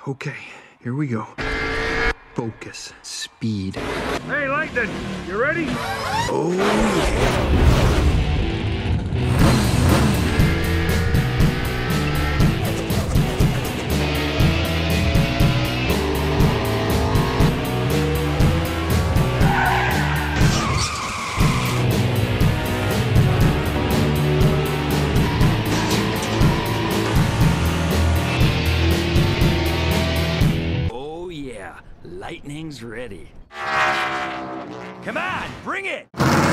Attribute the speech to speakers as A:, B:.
A: Okay, here we go. Focus, speed.
B: Hey, Lightning, you ready?
A: Oh, yeah.
C: Oh, yeah. Lightning's ready. Come on, bring it!